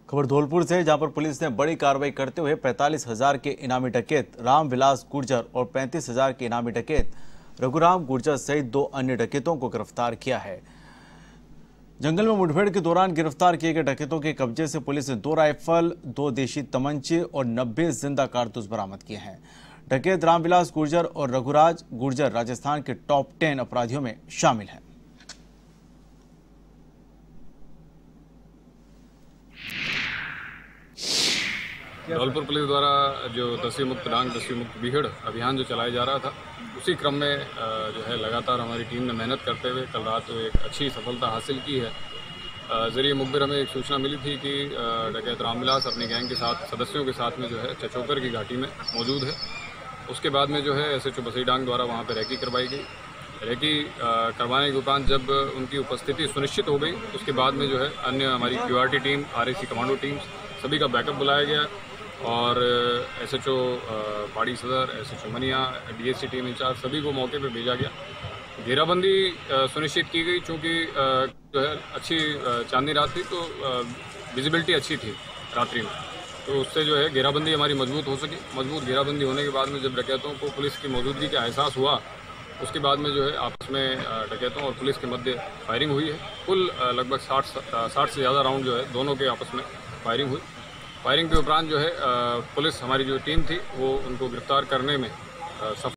खबर धौलपुर से, जहां पर पुलिस ने बड़ी कार्रवाई करते हुए 45,000 के इनामी डकैत रामविलास गुर्जर और 35,000 के इनामी डकैत रघुराम गुर्जर सहित 2 अन्य डकैतों को गिरफ्तार किया है। जंगल में मुठभेड़ के दौरान गिरफ्तार किए गए डकैतों के कब्जे से पुलिस ने 2 राइफल, 2 देशी तमंचे और 90 जिंदा कारतूस बरामद किए हैं। डकैत रामविलास गुर्जर और रघुराज गुर्जर राजस्थान के टॉप 10 अपराधियों में शामिल हैं। धौलपुर पुलिस द्वारा जो दस्यु मुक्त डांग, दस्यु मुक्त बीहड़ अभियान जो चलाया जा रहा था, उसी क्रम में जो है लगातार हमारी टीम ने मेहनत करते हुए कल रात एक अच्छी सफलता हासिल की है। ज़रिए मुखबिर हमें एक सूचना मिली थी कि डकैत रामविलास अपनी गैंग के साथ सदस्यों के साथ में जो है चचोकर की घाटी में मौजूद है। उसके बाद में जो है SHO बसई डांग द्वारा वहाँ पर रैकी करवाई गई। रैकी करवाने के उपरांत जब उनकी उपस्थिति सुनिश्चित हो गई, उसके बाद में जो है अन्य हमारी QRT team, RAC commando team सभी का बैकअप बुलाया गया और SHO Padi Sadar, SHO Maniya, DSC team incharge सभी को मौके पे भेजा गया। घेराबंदी सुनिश्चित की गई, चूँकि जो है अच्छी चांदनी रात थी तो विजिबिलिटी अच्छी थी रात्रि में, तो उससे जो है घेराबंदी हमारी मजबूत हो सकी। मजबूत घेराबंदी होने के बाद में जब डकैतों को पुलिस की मौजूदगी का एहसास हुआ, उसके बाद में जो है आपस में डकैतों और पुलिस के मध्य फायरिंग हुई है। कुल लगभग 60 से ज़्यादा राउंड जो है दोनों के आपस में फायरिंग हुई। फायरिंग के उपरांत जो है पुलिस हमारी जो टीम थी वो उनको गिरफ्तार करने में सफल